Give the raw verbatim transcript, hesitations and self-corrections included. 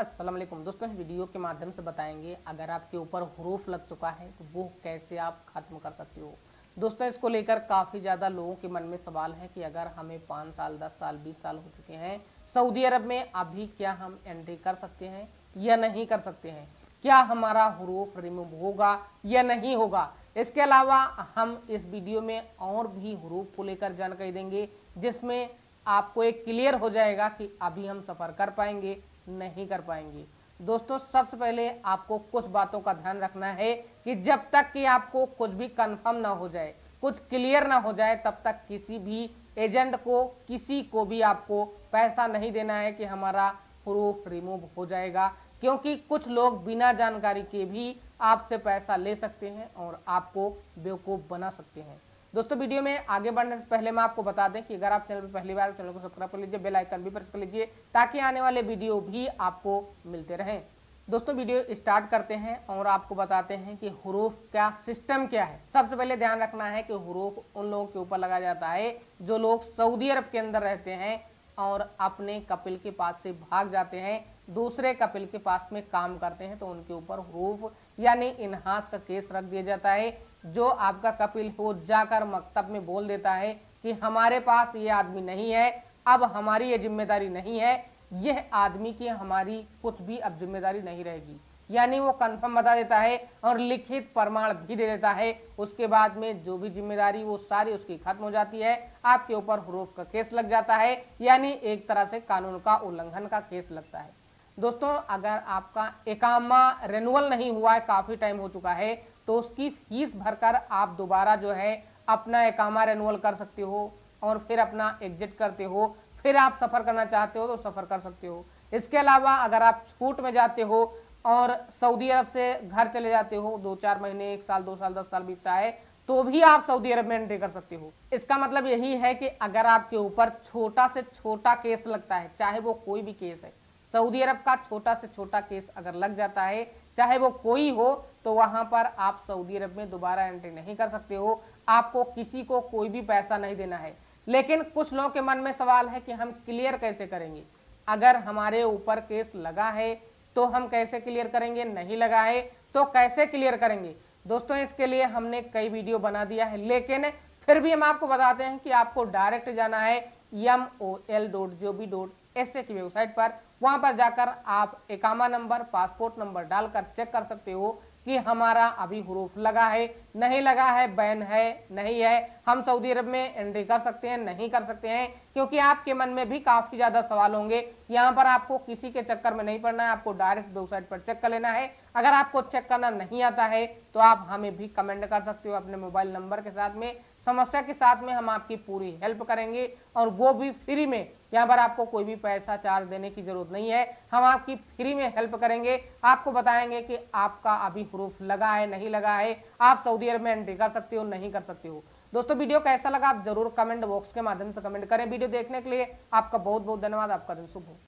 अस्सलाम वालेकुम दोस्तों, इस वीडियो के माध्यम से बताएंगे अगर आपके ऊपर हुरूफ लग चुका है तो वो कैसे आप खत्म कर सकते हो। दोस्तों, इसको लेकर काफ़ी ज़्यादा लोगों के मन में सवाल है कि अगर हमें पाँच साल दस साल बीस साल हो चुके हैं सऊदी अरब में, अभी क्या हम एंट्री कर सकते हैं या नहीं कर सकते हैं, क्या हमारा हुरूफ रिमूव होगा या नहीं होगा। इसके अलावा हम इस वीडियो में और भी हुरूफ को लेकर जानकारी देंगे जिसमें आपको एक क्लियर हो जाएगा कि अभी हम सफ़र कर पाएंगे नहीं कर पाएंगे। दोस्तों, सबसे पहले आपको कुछ बातों का ध्यान रखना है कि जब तक कि आपको कुछ भी कंफर्म ना हो जाए, कुछ क्लियर ना हो जाए, तब तक किसी भी एजेंट को, किसी को भी आपको पैसा नहीं देना है कि हमारा प्रूफ रिमूव हो जाएगा, क्योंकि कुछ लोग बिना जानकारी के भी आपसे पैसा ले सकते हैं और आपको बेवकूफ़ बना सकते हैं। दोस्तों, वीडियो में आगे बढ़ने से पहले मैं आपको बता दें कि अगर आप चैनल पर पहली बार चैनल को सब्सक्राइब कर लीजिए, बेल आइकन भी प्रेस कर लीजिए ताकि आने वाले वीडियो भी आपको मिलते रहें। दोस्तों, वीडियो स्टार्ट करते हैं और आपको बताते हैं कि हुरूफ का सिस्टम क्या है। सबसे पहले ध्यान रखना है कि हुरूफ उन लोगों के ऊपर लगाया जाता है जो लोग सऊदी अरब के अंदर रहते हैं और अपने कपिल के पास से भाग जाते हैं, दूसरे कपिल के पास में काम करते हैं, तो उनके ऊपर हुरूफ यानी इन्हास का केस रख दिया जाता है। जो आपका कपिल हो जाकर मकतब में बोल देता है कि हमारे पास ये आदमी नहीं है, अब हमारी ये जिम्मेदारी नहीं है, यह आदमी की हमारी कुछ भी अब जिम्मेदारी नहीं रहेगी, यानी वो कंफर्म बता देता है और लिखित प्रमाण भी दे देता है। उसके बाद में जो भी जिम्मेदारी वो सारी उसकी खत्म हो जाती है, आपके ऊपर हुरूफ का केस लग जाता है, यानी एक तरह से कानून का उल्लंघन का केस लगता है। दोस्तों, अगर आपका इकामा रेनुअल नहीं हुआ है, काफ़ी टाइम हो चुका है, तो उसकी फीस भरकर आप दोबारा जो है अपना इकामा रेनुअल कर सकते हो और फिर अपना एग्जिट करते हो, फिर आप सफ़र करना चाहते हो तो सफ़र कर सकते हो। इसके अलावा अगर आप छूट में जाते हो और सऊदी अरब से घर चले जाते हो, दो चार महीने, एक साल, दो साल, दस साल बीतता है, तो भी आप सऊदी अरब में एंट्री कर सकते हो। इसका मतलब यही है कि अगर आपके ऊपर छोटा से छोटा केस लगता है, चाहे वो कोई भी केस है, सऊदी अरब का छोटा से छोटा केस अगर लग जाता है, चाहे वो कोई हो, तो वहां पर आप सऊदी अरब में दोबारा एंट्री नहीं कर सकते हो। आपको किसी को कोई भी पैसा नहीं देना है। लेकिन कुछ लोगों के मन में सवाल है कि हम क्लियर कैसे करेंगे, अगर हमारे ऊपर केस लगा है तो हम कैसे क्लियर करेंगे, नहीं लगा है तो कैसे क्लियर करेंगे। दोस्तों, इसके लिए हमने कई वीडियो बना दिया है, लेकिन फिर भी हम आपको बताते हैं कि आपको डायरेक्ट जाना है M O L dot G O V dot S A की वेबसाइट पर। वहां पर जाकर आप इकामा नंबर, पासपोर्ट नंबर डालकर चेक कर सकते हो कि हमारा अभी हुरूफ लगा है नहीं लगा है, बैन है नहीं है, हम सऊदी अरब में एंट्री कर सकते हैं नहीं कर सकते हैं। क्योंकि आपके मन में भी काफ़ी ज़्यादा सवाल होंगे। यहाँ पर आपको किसी के चक्कर में नहीं पड़ना है, आपको डायरेक्ट वेबसाइट पर चेक कर लेना है। अगर आपको चेक करना नहीं आता है तो आप हमें भी कमेंट कर सकते हो अपने मोबाइल नंबर के साथ में, समस्या के साथ में हम आपकी पूरी हेल्प करेंगे और वो भी फ्री में। यहाँ पर आपको कोई भी पैसा चार्ज देने की जरूरत नहीं है, हम आपकी फ्री में हेल्प करेंगे। आपको बताएंगे कि आपका अभी प्रूफ लगा है नहीं लगा है, आप सऊदी अरब में एंट्री कर सकते हो नहीं कर सकते हो। दोस्तों, वीडियो कैसा लगा आप जरूर कमेंट बॉक्स के माध्यम से कमेंट करें। वीडियो देखने के लिए आपका बहुत बहुत धन्यवाद। आपका दिन शुभ हो।